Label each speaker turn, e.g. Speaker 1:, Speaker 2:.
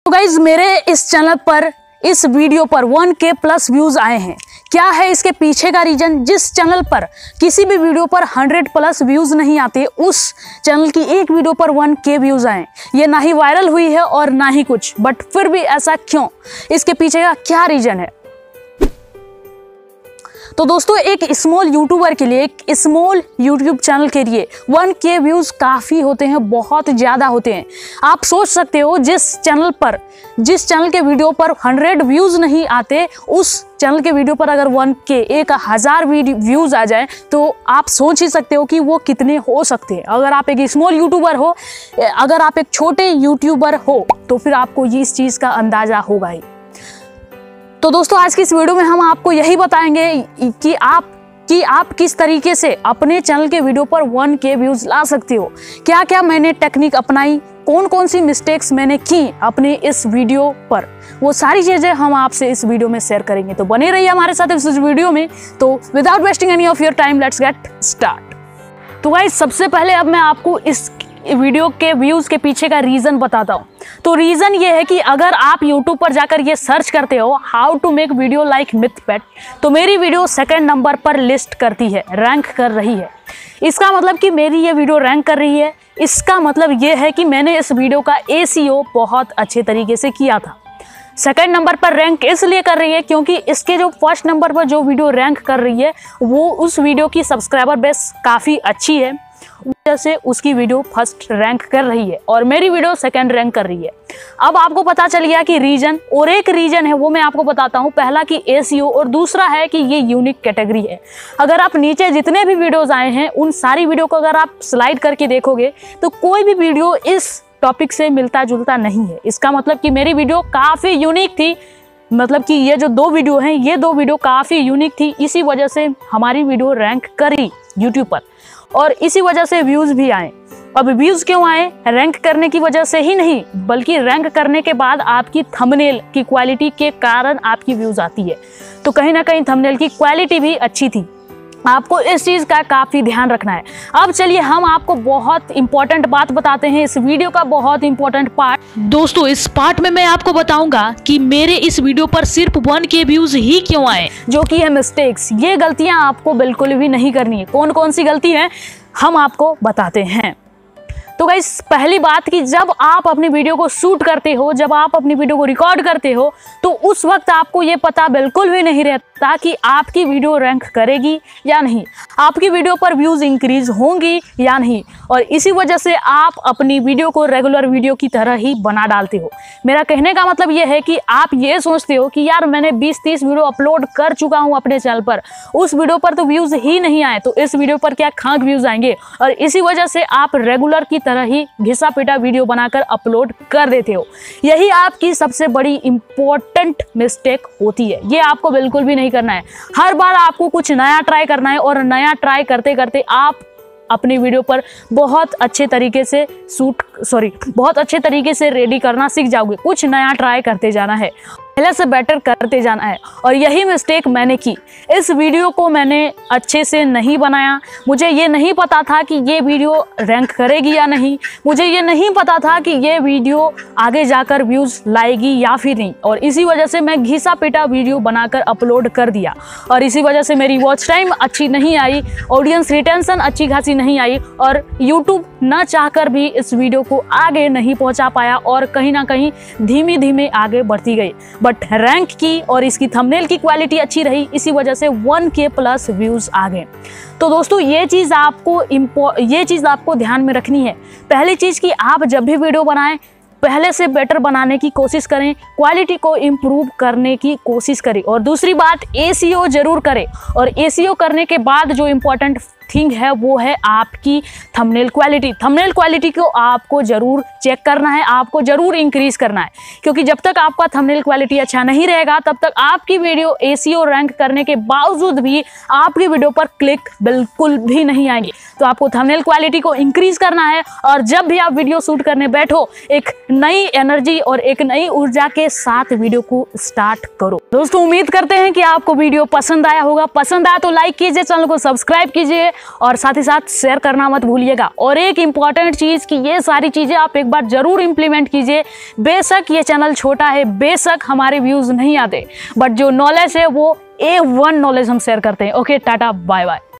Speaker 1: तो गाइज मेरे इस चैनल पर इस वीडियो पर 1K प्लस व्यूज आए हैं। क्या है इसके पीछे का रीजन? जिस चैनल पर किसी भी वीडियो पर 100 प्लस व्यूज नहीं आते, उस चैनल की एक वीडियो पर 1K व्यूज आए। ये ना ही वायरल हुई है और ना ही कुछ, बट फिर भी ऐसा क्यों? इसके पीछे का क्या रीजन है? तो दोस्तों, एक स्मॉल यूट्यूबर के लिए, एक स्मॉल यूट्यूब चैनल के लिए 1K व्यूज काफ़ी होते हैं, बहुत ज़्यादा होते हैं। आप सोच सकते हो जिस चैनल के वीडियो पर 100 व्यूज नहीं आते, उस चैनल के वीडियो पर अगर 1K 1000 व्यूज आ जाए तो आप सोच ही सकते हो कि वो कितने हो सकते हैं। अगर आप एक स्मॉल यूट्यूबर हो, अगर आप एक छोटे यूट्यूबर हो, तो फिर आपको इस चीज़ का अंदाज़ा होगा ही। तो दोस्तों, आज की इस वीडियो में हम आपको यही बताएंगे कि आप किस तरीके से अपने चैनल के वीडियो पर 1K व्यूज ला सकते हो। क्या क्या मैंने टेक्निक अपनाई, कौन कौन सी मिस्टेक्स मैंने की अपने इस वीडियो पर, वो सारी चीज़ें हम आपसे इस वीडियो में शेयर करेंगे। तो बने रहिए हमारे साथ इस वीडियो में। तो without wasting any of your time, let's get start. तो गाइस, सबसे पहले अब मैं आपको इस वीडियो के व्यूज के पीछे का रीजन बताता हूँ। तो रीजन ये है कि अगर आप यूट्यूब पर जाकर ये सर्च करते हो how to make video like myth pet, तो मेरी वीडियो 2nd नंबर पर लिस्ट करती है, रैंक कर रही है। इसका मतलब कि मेरी ये वीडियो रैंक कर रही है, इसका मतलब ये है कि मैंने इस वीडियो का SEO बहुत अच्छे तरीके से किया था। 2nd नंबर पर रैंक इसलिए कर रही है क्योंकि इसके जो 1st नंबर पर जो वीडियो रैंक कर रही है, वो उस वीडियो की सब्सक्राइबर बेस काफ़ी अच्छी है, वजह से उसकी वीडियो 1st रैंक कर रही है और मेरी वीडियो 2nd रैंक कर रही है। अब आपको पता चल गया कि रीजन, और एक रीजन है वो मैं आपको बताता हूँ। पहला कि SEO, और दूसरा है कि ये यूनिक कैटेगरी है। अगर आप नीचे जितने भी वीडियोस आए हैं उन सारी वीडियो को अगर आप स्लाइड करके देखोगे तो कोई भी वीडियो इस टॉपिक से मिलता जुलता नहीं है। इसका मतलब कि मेरी वीडियो काफ़ी यूनिक थी, मतलब कि ये जो 2 वीडियो हैं, ये 2 वीडियो काफ़ी यूनिक थी, इसी वजह से हमारी वीडियो रैंक करी यूट्यूब पर और इसी वजह से व्यूज़ भी आए। अब व्यूज़ क्यों आए? रैंक करने की वजह से ही नहीं, बल्कि रैंक करने के बाद आपकी थंबनेल की क्वालिटी के कारण आपकी व्यूज़ आती है। तो कहीं ना कहीं थंबनेल की क्वालिटी भी अच्छी थी। आपको इस चीज़ का काफ़ी ध्यान रखना है। अब चलिए हम आपको बहुत इंपॉर्टेंट बात बताते हैं, इस वीडियो का बहुत इंपॉर्टेंट पार्ट। दोस्तों, इस पार्ट में मैं आपको बताऊंगा कि मेरे इस वीडियो पर सिर्फ 1K व्यूज ही क्यों आए, जो कि है मिस्टेक्स। ये गलतियां आपको बिल्कुल भी नहीं करनी है। कौन कौन सी गलती है हम आपको बताते हैं। तो गाइस, पहली बात कि जब आप अपनी वीडियो को शूट करते हो, जब आप अपनी वीडियो को रिकॉर्ड करते हो, तो उस वक्त आपको ये पता बिल्कुल भी नहीं रहता कि आपकी वीडियो रैंक करेगी या नहीं, आपकी वीडियो पर व्यूज़ इंक्रीज होंगी या नहीं, और इसी वजह से आप अपनी वीडियो को रेगुलर वीडियो की तरह ही बना डालते हो। मेरा कहने का मतलब ये है कि आप ये सोचते हो कि यार मैंने 20-30 वीडियो अपलोड कर चुका हूँ अपने चैनल पर, उस वीडियो पर तो व्यूज़ ही नहीं आए, तो इस वीडियो पर क्या खाक व्यूज़ आएंगे, और इसी वजह से आप रेगुलर की तरह ही घिसा पिटा वीडियो बनाकर अपलोड कर देते हो। यही आपकी सबसे बड़ी इंपॉर्टेंट मिस्टेक होती है। ये आपको बिल्कुल भी नहीं करना है। हर बार आपको कुछ नया ट्राई करना है और नया ट्राई करते करते आप अपनी वीडियो पर बहुत अच्छे तरीके से रेडी करना सीख जाओगे। कुछ नया ट्राई करते जाना है, पहले से बेटर करते जाना है, और यही मिस्टेक मैंने की। इस वीडियो को मैंने अच्छे से नहीं बनाया। मुझे ये नहीं पता था कि ये वीडियो रैंक करेगी या नहीं, मुझे ये नहीं पता था कि ये वीडियो आगे जाकर व्यूज़ लाएगी या फिर नहीं, और इसी वजह से मैं घिसा पिटा वीडियो बनाकर अपलोड कर दिया, और इसी वजह से मेरी वॉच टाइम अच्छी नहीं आई, ऑडियंस रिटेंशन अच्छी खासी नहीं आई, और यूट्यूब न चाहकर भी इस वीडियो को आगे नहीं पहुंचा पाया और कहीं ना कहीं धीमे धीमे आगे बढ़ती गई। बट रैंक की और इसकी थंबनेल की क्वालिटी अच्छी रही, इसी वजह से 1K प्लस व्यूज़ आ गए। तो दोस्तों, ये चीज़ आपको ध्यान में रखनी है। पहली चीज़ कि आप जब भी वीडियो बनाएं, पहले से बेटर बनाने की कोशिश करें, क्वालिटी को इम्प्रूव करने की कोशिश करें, और दूसरी बात SEO जरूर करें। और SEO करने के बाद जो इम्पोर्टेंट थिंग है वो है आपकी थंबनेल क्वालिटी। थंबनेल क्वालिटी को आपको ज़रूर चेक करना है, आपको ज़रूर इंक्रीज़ करना है, क्योंकि जब तक आपका थंबनेल क्वालिटी अच्छा नहीं रहेगा तब तक आपकी वीडियो SEO रैंक करने के बावजूद भी आपकी वीडियो पर क्लिक बिल्कुल भी नहीं आएंगे। तो आपको थंबनेल क्वालिटी को इंक्रीज़ करना है, और जब भी आप वीडियो शूट करने बैठो, एक नई एनर्जी और एक नई ऊर्जा के साथ वीडियो को स्टार्ट करो। दोस्तों, उम्मीद करते हैं कि आपको वीडियो पसंद आया होगा। पसंद आया तो लाइक कीजिए, चैनल को सब्सक्राइब कीजिए, और साथ ही साथ शेयर करना मत भूलिएगा। और एक इम्पॉर्टेंट चीज़ कि ये सारी चीज़ें आप एक बार ज़रूर इम्प्लीमेंट कीजिए। बेशक ये चैनल छोटा है, बेशक हमारे व्यूज़ नहीं आते, बट जो नॉलेज है वो A1 नॉलेज हम शेयर करते हैं। Okay, tata bye bye.